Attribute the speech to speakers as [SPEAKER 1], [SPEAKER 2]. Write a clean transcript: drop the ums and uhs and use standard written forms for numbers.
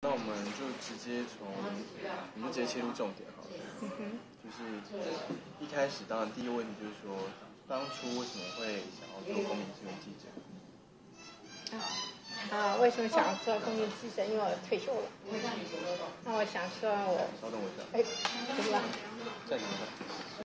[SPEAKER 1] 那我们就直接切入重点好了。就是一开始，当然第一个问题就是说，当初为什么会想要做公民新闻记者？
[SPEAKER 2] 为什么想要做公民记者？因为我退休了。那我想说，
[SPEAKER 1] 稍等我一下。
[SPEAKER 2] 怎么了？
[SPEAKER 1] 暂停一下。